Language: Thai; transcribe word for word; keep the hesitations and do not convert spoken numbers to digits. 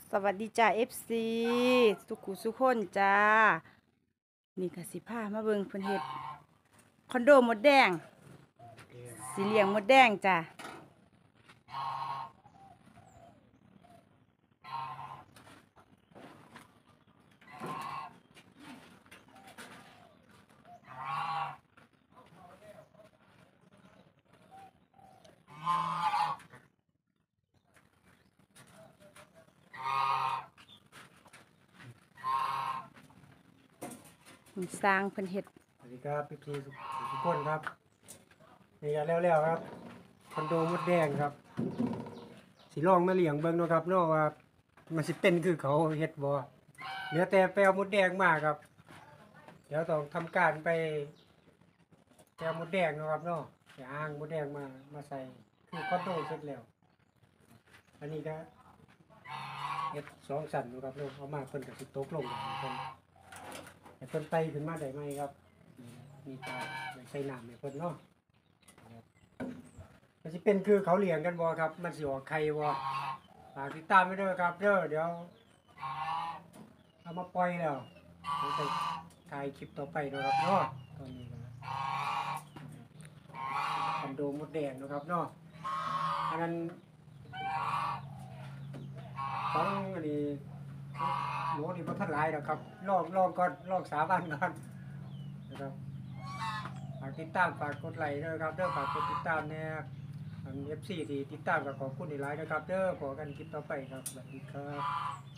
สวัสดีจ้า เอฟ ซี สุขุสุขคนจ้า นี่ก็สิพามาเบิ่งเพิ่นเฮ็ดคอนโดมดแดงสีเหลี่ยงมดแดงจ้าสร้างเพิ่นเฮ็ดสวัสดีครับพี่พีทุกคนครับนี่กันแล้วๆครับคอนโดมดแดงครับสีลองมาเลี้ยงเบิ่งเนาะครับเนาะว่ามันสิเป็นคือเขาเฮ็ดบ่เหลือแต่ไปเอามดแดงมาครับเดี๋ยวต้องทำการไปไปเอามดแดงเนาะครับเนาะไปอ้างมดแดงมามาใส่คือคอนโดเสร็จแล้วอันนี้ก็เฮ็ดสองสั่นเนาะครับเนาะเอามาเพิ่นก็สิตกลงกันเพิ่นให้เพิ่นไต่ขึ้นมาได้ไหมครับมีตาไว้ใส่น้ำให้เพิ่นเนาะมันสิเป็นคือเขาเลี้ยงกันบ่ครับมันสิออกไข่บ่ฝากติดตามไว้ด้วยครับเด้อเดี๋ยวเอามาปล่อยแล้วเดี๋ยวจะถ่ายคลิปต่อไปเนาะครับเนาะตอนนี้ก็คอนโดมดแดงเนาะครับเนาะอันนั้นของอันนี้หนูนี่บ่ทันหลายดอกครับลองลองก่อนลองสาบานก่อนนะครับฝากติดตามฝากกดไลค์ด้วยครับเด้อฝากกดติดตามแน่อัน เอฟ ซี ที่ติดตามก็ขอบคุณหลายๆนะครับเด้อขอกันคลิปต่อไปครับสวัสดีครับ